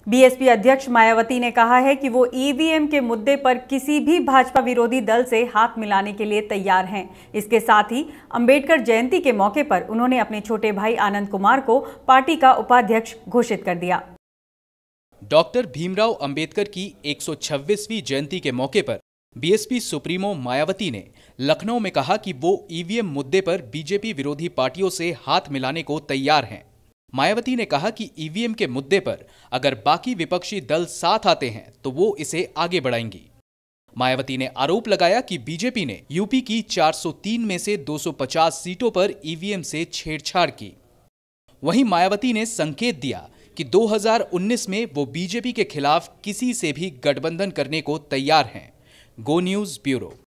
BSP अध्यक्ष मायावती ने कहा है कि वो ईवीएम के मुद्दे पर किसी भी भाजपा विरोधी दल से हाथ मिलाने के लिए तैयार हैं। इसके साथ ही अंबेडकर जयंती के मौके पर उन्होंने अपने छोटे भाई आनंद कुमार को पार्टी का उपाध्यक्ष घोषित कर दिया। डॉक्टर भीमराव अंबेडकर की 126वीं जयंती के मौके पर बीएसपी सुप्रीमो मायावती ने लखनऊ में कहा कि वो ईवीएम मुद्दे पर बीजेपी विरोधी पार्टियों से हाथ मिलाने को तैयार हैं। मायावती ने कहा कि ईवीएम के मुद्दे पर अगर बाकी विपक्षी दल साथ आते हैं तो वो इसे आगे बढ़ाएंगी। मायावती ने आरोप लगाया कि बीजेपी ने यूपी की 403 में से 250 सीटों पर ईवीएम से छेड़छाड़ की। वहीं मायावती ने संकेत दिया कि 2019 में वो बीजेपी के खिलाफ किसी से भी गठबंधन करने को तैयार हैं। Go News bureau.